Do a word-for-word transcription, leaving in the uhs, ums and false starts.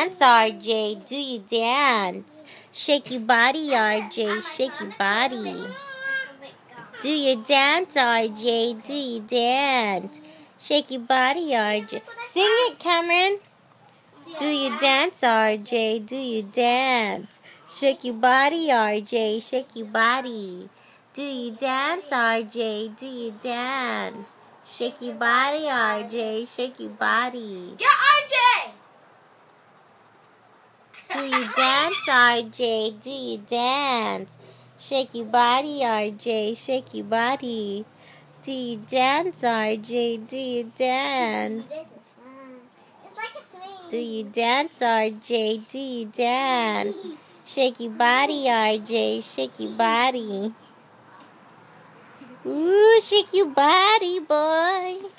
dance, R J? Do you dance? Shake your body, R J. Shake your body. Do you dance, R J? Do you dance? Shake your body, R J. Sing it, Cameron. Do you dance, R J? Do you dance? Shake your body, R J. Shake your body. Do you dance, R J? Do you dance? Shake your body, R J. Shake your body. Get R J! Do you dance, R J? Do you dance? Shake your body, R J. Shake your body. Do you dance, R J? Do you dance? It's like a swing. Do you dance, R J? Do you dance? Shake your body, R J. Shake your body. Ooh, shake your body, boy.